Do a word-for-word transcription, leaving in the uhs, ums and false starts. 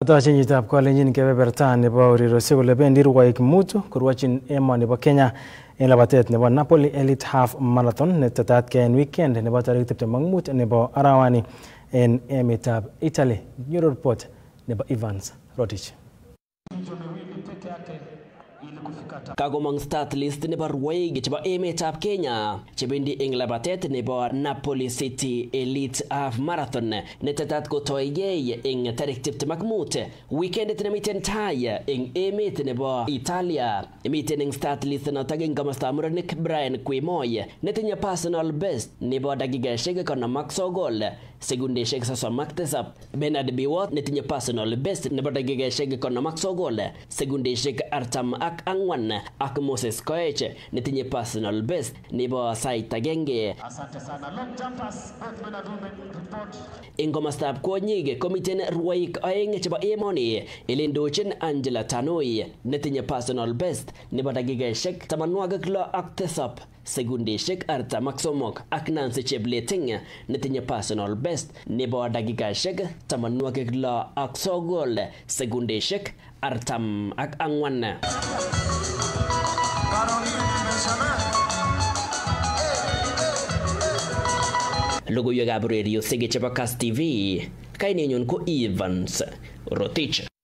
Atachenyitab kolenjin kebeberta nebo ureriosiek kole bendi rwoik mutu korwochin emoni bo Kenya en labatet nebo Napoli Elite Half Marathon netetat ke en weekend nebo tarik tiptem ak mut nebo arawani en emetab Italy. Nyoru report nebo Evans Rotich. Kagomang start list nebo rwoik chebo emetab Kenya chebendi eng labatet nebo Napoli City Elite Half Marathon netetat kotoigei eng tarik tiptem ak mut weekendit nemiten tai eng emet nebo Italia. Miten eng start list notok eng komostab murenik Brian Kwimoy netinye personal best nebo dakikaishek konom ak sogol sekundishek sosom ak tisab. Bernard Biwott netinye personal best nebo dakikaishek konom ak sogol sekundishek artam ak angwan ak Moses Koech netinye personal best nebo sait agenge. Asante sana long jumpers both men and women report. Eng komostab kwonyik komiten rwoik oeng chebo emoni elindochin Angela Tanui netinye personal best nebo dakikaishek tamanwagik lo ak tisab sekundishek artam ak somok ak Nancy Chepleting netinye personal best nebo dakikaishek tamanwagik lo ak sogol sekundishek artam ak angwan. Logoiwekab ureriosiek chebo Kass T V, kainenyun ko Evans Rotich.